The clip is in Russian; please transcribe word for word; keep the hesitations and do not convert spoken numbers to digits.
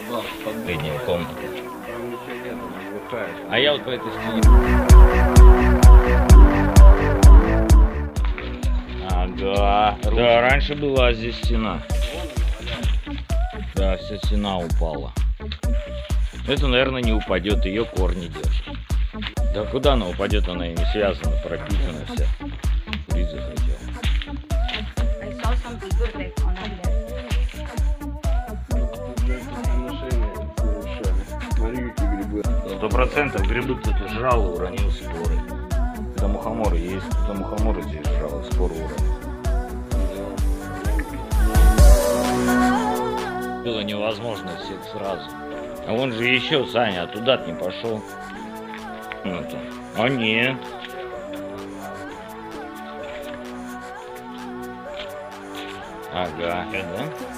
Последняя комната. А я вот по этой стене. Ага. Да, раньше была здесь стена. Да, вся стена упала. Это, наверное, не упадет, ее корни держат. Да куда она упадет, она и не связана, пропитана вся. Курить захотел. Сто процентов грибы кто-то жрал и уронил споры. Когда мухоморы есть, кто мухоморы здесь жрал и споры уронил. Было невозможно всех сразу. А вон же еще, Саня, а туда-то не пошел. Ну там. А нет. Ага, да?